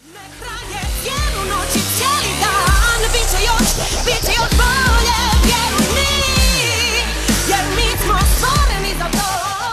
Ne hraje cijelu noć i cijeli dan. Biće još bolje, vjeruj mi, jer mi smo stvoreni za to.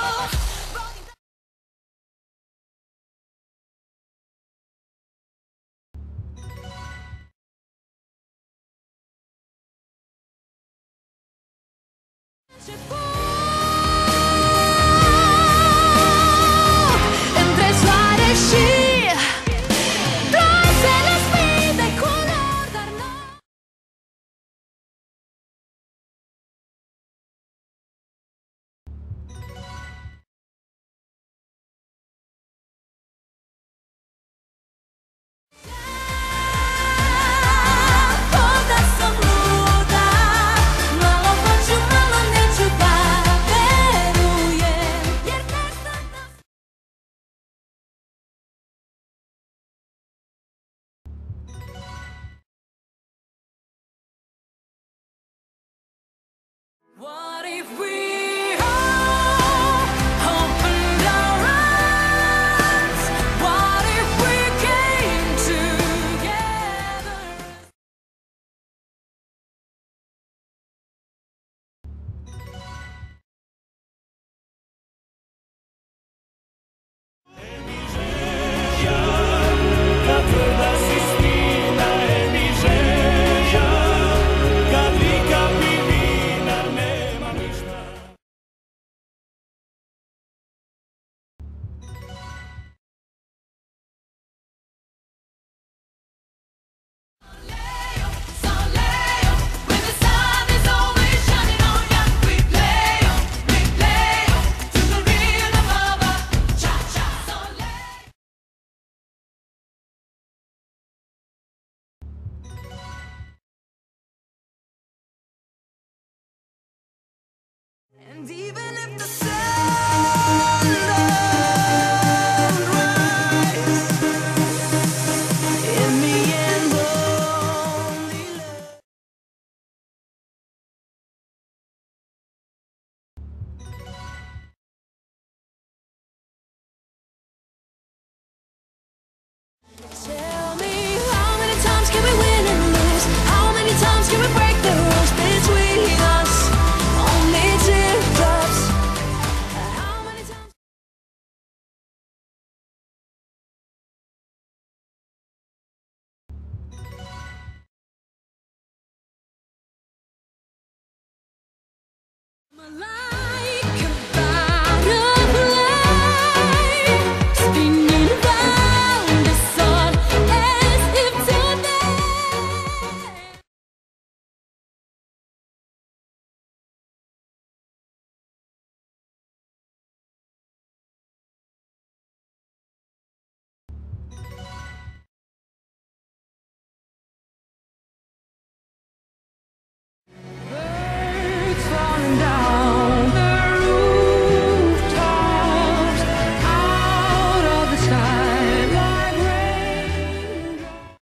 Entre suares y trae las vidas de color darná. Toda sam luda, malo hoću, malo neću da verujem, jer ne znam da... What if we all opened our eyes? What if we came together? When the sun is always shining on ya, we play to the real above us. Cha cha, soleil. And even if the sun don't rise, in the end, only love. Tell me, how many times can we win and lose? How many times can we break the rules between us? Only teardrops. How many times? I'm alive.